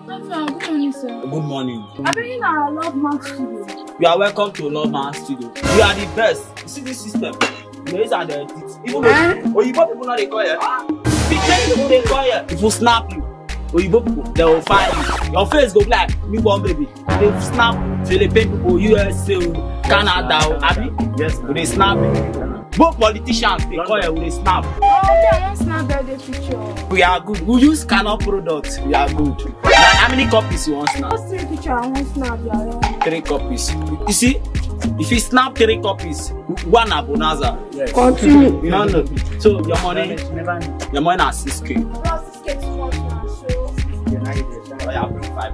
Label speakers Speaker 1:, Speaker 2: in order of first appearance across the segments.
Speaker 1: Good morning, sir.
Speaker 2: Good morning.
Speaker 1: I've been in our Lovemouth studio.
Speaker 2: You are welcome to Lovemouth studio. You are the best. You see this system? These are the edits. Even though Oyibo people not they call you. Big people they call you. If you snap you, Oyibo people they will find you. Your face go black. Newborn baby. They snap Philippine people, USA, Canada, Abi. Yes. They snap. Both politicians they call you. They snap.
Speaker 1: Oh, I won't snap birthday picture.
Speaker 2: We are good. We use Canon products. We are good. Now, how many copies you want snap?
Speaker 1: Just 3 pictures. I won't snap.
Speaker 2: 3 copies. You see, if you snap 3 copies, 1 a bonanza.
Speaker 3: Yes.
Speaker 1: Continue.
Speaker 2: You don't know. So your money is 6K.
Speaker 1: Plus 6K too much now. So.
Speaker 2: I have 5.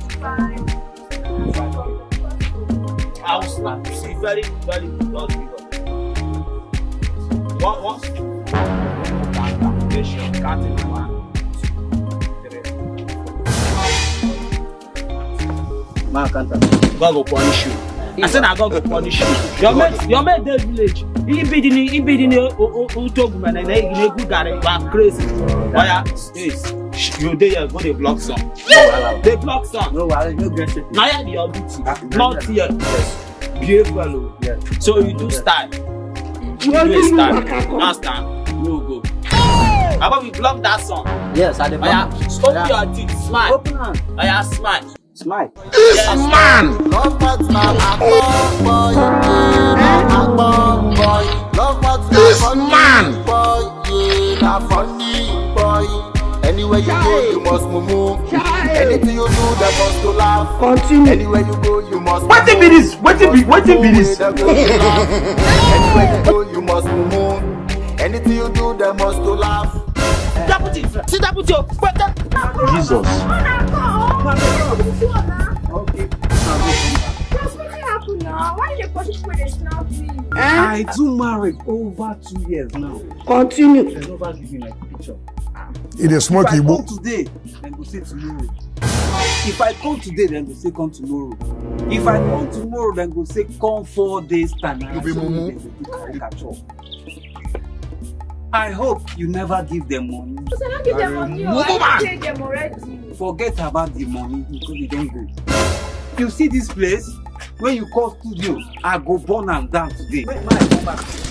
Speaker 2: I will snap. You see, very, very good. What? Counting 1, 2, 3.
Speaker 3: Man, can't
Speaker 2: God go punish you. I said I God go punish you. Your mate the village. He be in Utogman and they good guy. You are crazy. Oh yeah, you there go they block some. They block some.
Speaker 3: No, I no get it.
Speaker 2: Now you your duty. Not here. Beautiful.
Speaker 3: Yes.
Speaker 2: So you do style. You do style. Last time you go. How about we block that song?
Speaker 3: Yes, I the
Speaker 2: open your teeth, smile.
Speaker 3: Open on.
Speaker 2: Oh yeah, smile.
Speaker 3: Smile.
Speaker 2: This man.
Speaker 4: Love what my boy, this man. Boy, yeah, funny boy. Anywhere you go, you must move. Anything you do, that must to laugh.
Speaker 1: Continue.
Speaker 4: Anywhere you go, you must.
Speaker 5: What be this? What be this?
Speaker 4: Anywhere you go, you must move. Anything you do, that must to laugh.
Speaker 2: Deputy, see deputy.
Speaker 5: Jesus.
Speaker 3: Okay.
Speaker 1: What's happening now? Why you push people they snap me?
Speaker 3: I do married over 2 years now.
Speaker 1: Continue.
Speaker 3: They never give me my picture.
Speaker 6: It is smoky.
Speaker 3: If I come today, then go say tomorrow. If I come today, then go say come tomorrow. If I come tomorrow, then go say come 4 days time.
Speaker 6: You be mumu.
Speaker 3: I hope you never give them money.
Speaker 1: Because I don't give them money. I paid them already.
Speaker 3: Forget about the money because you don't go. You see this place? When you call studio, I go burn am down today. When I come back.